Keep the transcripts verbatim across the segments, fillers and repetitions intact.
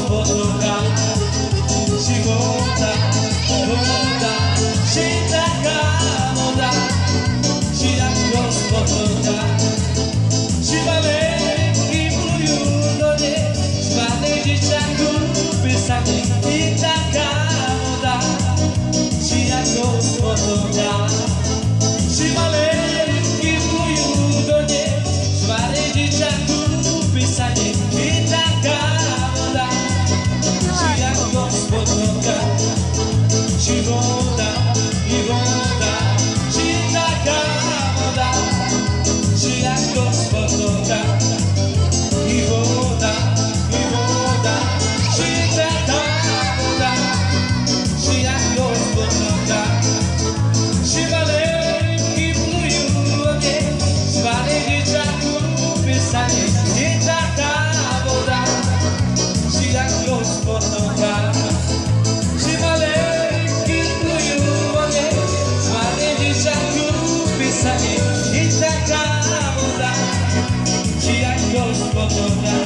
spotkam, života, voda, či taká voda, či ako spotkam, či malenky plujú do nej, špatný dičaku písanie, i taká voda, či ako spotkam, či malenky plujú do nej, špatný dičaku písanie, i taká voda, či ako spotkam, či voda, i voda, či taká voda, či ako spotkam, i voda, i voda, či taká voda, či ako spotkam, či malenky plujú do nej, špatný dičaku písanie, i taká voda, či ako spotkam, či malenky plujú do nej, špatný dičaku písanie, i taká voda, či ako spotkam.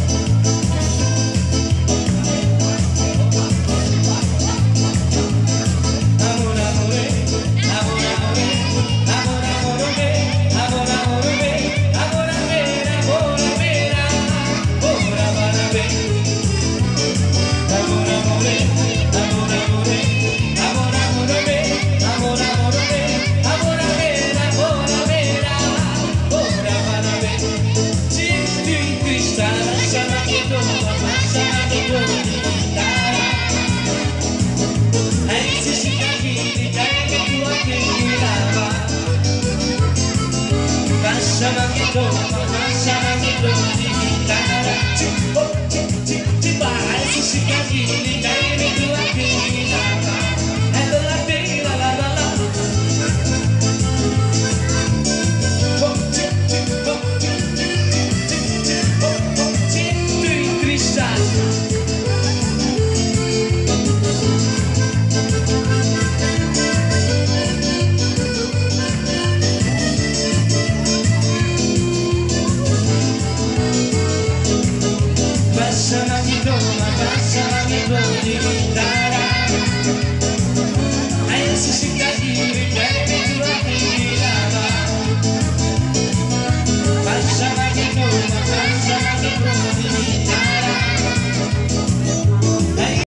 Amor, amore, amor, amore, amor, amore, amor, amore, amor, amera, amor, amera, amor, amare. Amor, amore, amor, amore, amor, amore, amor, amore, amor, amera, amor, amera, amor, amare. Cinti cristal, sana que toma, sana que toma. Ai se fica aqui, dai que tu acreditava. Lasciami che toma, lasciami che toma. Tipo, tipo, tipo, ai se fica aqui, dai que tu acreditava. E la la la la la la. Cinti cristal. Lasciami che toma, lasciami che toma.